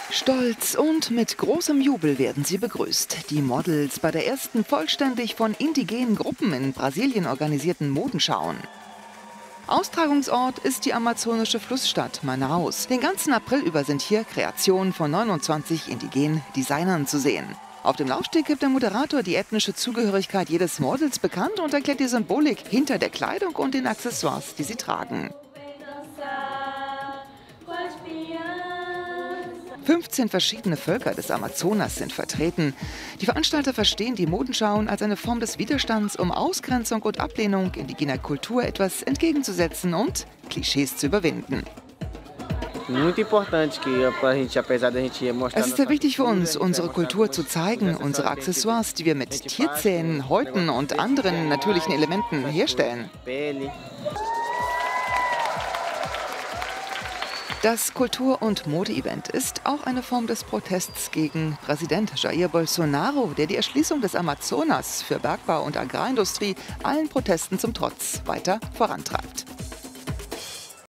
Stolz und mit großem Jubel werden sie begrüßt. Die Models bei der ersten vollständig von indigenen Gruppen in Brasilien organisierten Modenschauen. Austragungsort ist die amazonische Flussstadt Manaus. Den ganzen April über sind hier Kreationen von 29 indigenen Designern zu sehen. Auf dem Laufsteg gibt der Moderator die ethnische Zugehörigkeit jedes Models bekannt und erklärt die Symbolik hinter der Kleidung und den Accessoires, die sie tragen. 15 verschiedene Völker des Amazonas sind vertreten. Die Veranstalter verstehen die Modenschauen als eine Form des Widerstands, um Ausgrenzung und Ablehnung indigener Kultur etwas entgegenzusetzen und Klischees zu überwinden. Es ist sehr wichtig für uns, unsere Kultur zu zeigen, unsere Accessoires, die wir mit Tierzähnen, Häuten und anderen natürlichen Elementen herstellen. Das Kultur- und Mode-Event ist auch eine Form des Protests gegen Präsident Jair Bolsonaro, der die Erschließung des Amazonas für Bergbau und Agrarindustrie allen Protesten zum Trotz weiter vorantreibt.